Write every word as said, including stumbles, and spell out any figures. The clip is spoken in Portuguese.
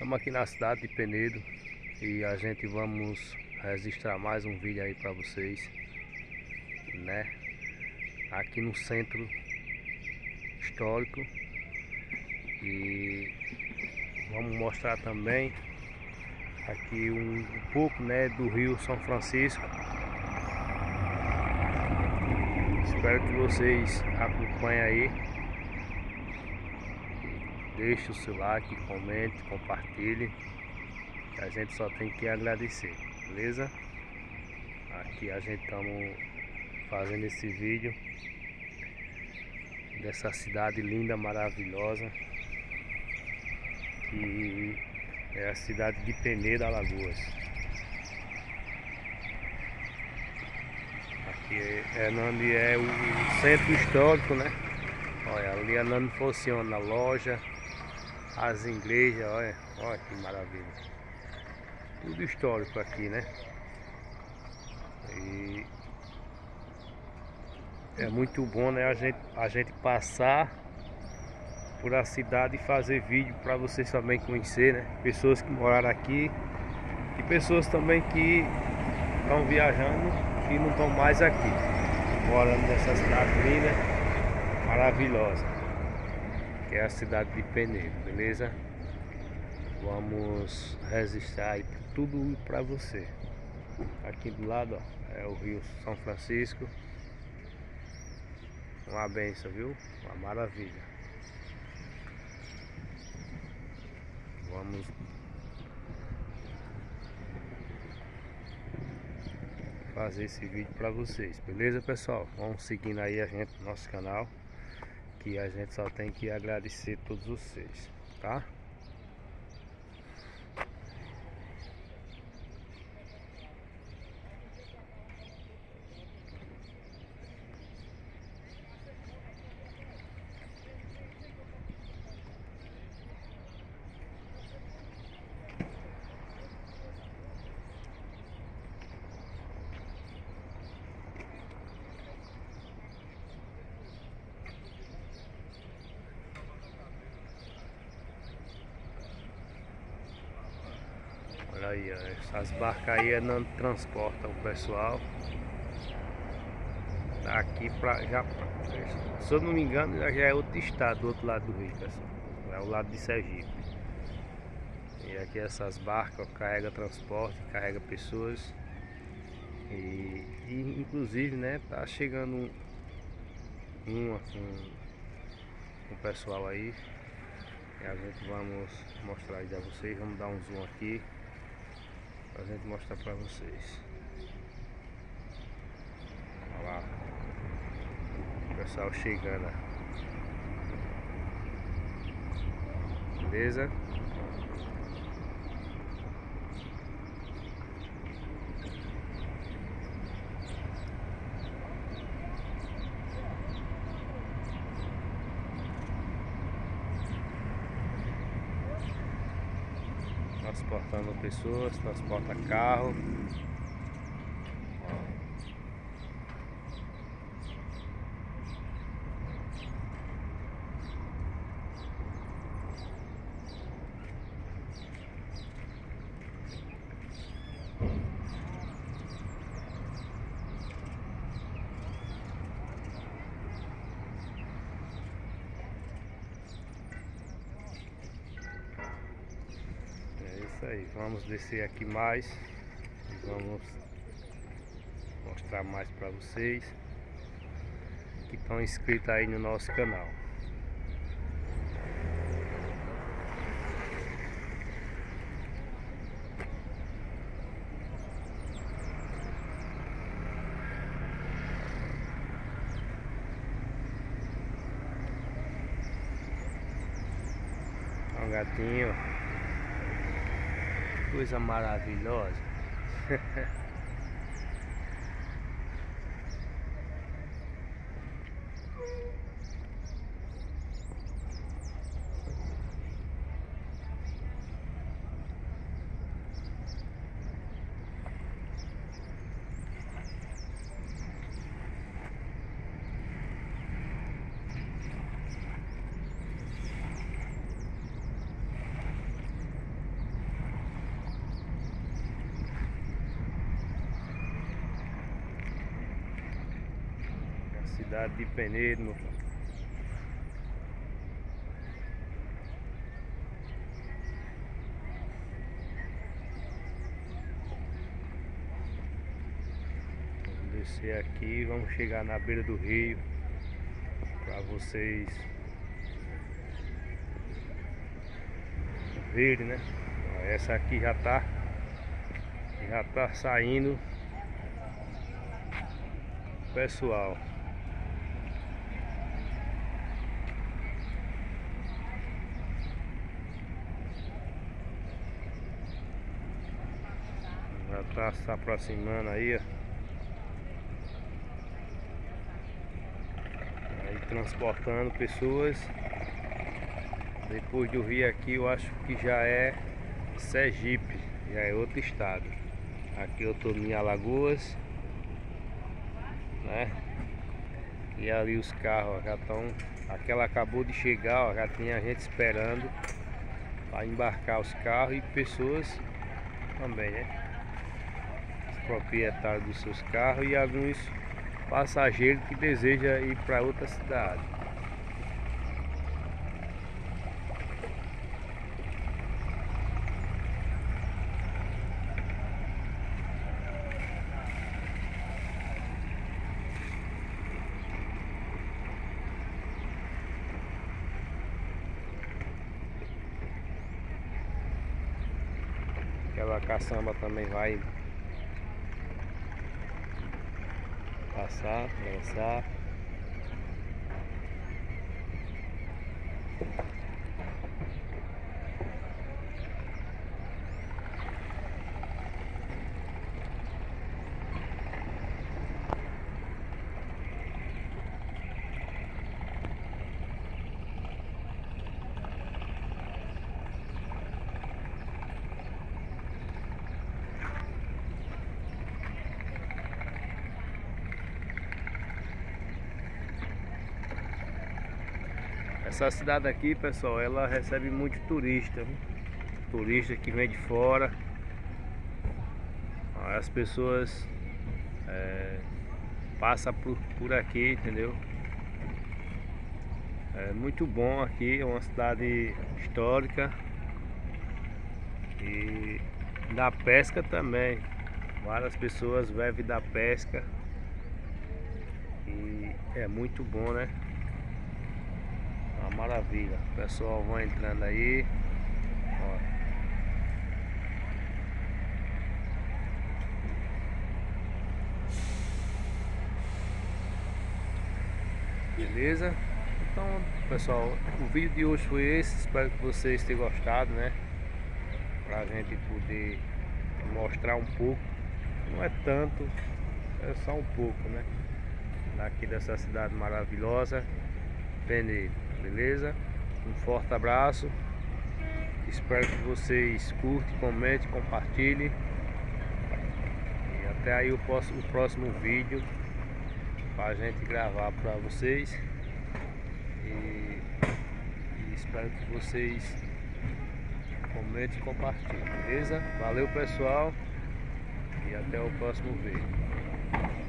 Estamos aqui na cidade de Penedo e a gente vamos registrar mais um vídeo aí para vocês, né? Aqui no centro histórico, e vamos mostrar também aqui um, um pouco, né, do Rio São Francisco. Espero que vocês acompanhem aí. Deixe o seu like, comente, compartilhe. A gente só tem que agradecer, beleza? Aqui a gente estamos fazendo esse vídeo dessa cidade linda, maravilhosa, que é a cidade de Penedo, Alagoas. Aqui é onde é o centro histórico, né? Olha, ali é onde funciona a loja, as igrejas, olha, olha que maravilha. Tudo histórico aqui, né? E é muito bom, né, a gente, a gente passar por a cidade e fazer vídeo para vocês também conhecer, né? Pessoas que moraram aqui e pessoas também que estão viajando e não estão mais aqui, morando nessa cidade linda, maravilhosa, que é a cidade de Penedo, beleza? Vamos registrar aí tudo para você. Aqui do lado, ó, é o Rio São Francisco. Uma benção, viu? Uma maravilha. Vamos fazer esse vídeo para vocês, beleza, pessoal? Vamos seguindo aí a gente no nosso canal, que a gente só tem que agradecer a todos vocês, tá? Olha aí, ó, essas barcas aí não transportam o pessoal daqui pra já pra, se eu não me engano, já é outro estado do outro lado do rio, pessoal. É o lado de Sergipe. E aqui essas barcas, ó, carrega transporte, carrega pessoas. E, e inclusive, né, tá chegando um, uma com o pessoal aí. E a gente vamos mostrar aí a vocês, vamos dar um zoom aqui pra gente mostrar pra vocês. Olha lá, o pessoal chegando, beleza? Transportando pessoas, transporta carro. Isso aí, vamos descer aqui mais e vamos mostrar mais para vocês que estão inscritos aí no nosso canal. Olha o gatinho. Coisa maravilhosa. cidade de Penedo, meu povo. Vamos descer aqui, vamos chegar na beira do rio para vocês verem, né? Essa aqui já tá já tá saindo pessoal. Já tá se aproximando aí, ó. Aí transportando pessoas. Depois do rio aqui eu acho que já é Sergipe, já é outro estado. Aqui eu tô em Alagoas, né? E ali os carros ó, já estão. Aquela acabou de chegar, ó, já tinha gente esperando para embarcar os carros e pessoas também, né? Os proprietários dos seus carros e alguns passageiros que desejam ir para outra cidade. Aquela caçamba também vai passar, dançar. Essa cidade aqui, pessoal, ela recebe muito turista, viu? Turista que vem de fora. As pessoas é, passam por, por aqui, entendeu? É muito bom aqui, é uma cidade histórica. E da pesca também. Várias pessoas vivem da pesca. E é muito bom, né? Uma maravilha. O pessoal vai entrando aí. Ó. Beleza? Então, pessoal, o vídeo de hoje foi esse. Espero que vocês tenham gostado, né? Pra gente poder mostrar um pouco. Não é tanto, é só um pouco, né? Daqui dessa cidade maravilhosa, Penedo. Beleza? Um forte abraço. Espero que vocês curtem, comentem, compartilhem. E até aí o próximo, o próximo vídeo para a gente gravar para vocês. E, e espero que vocês comentem e compartilhem. Beleza? Valeu, pessoal. E até o próximo vídeo.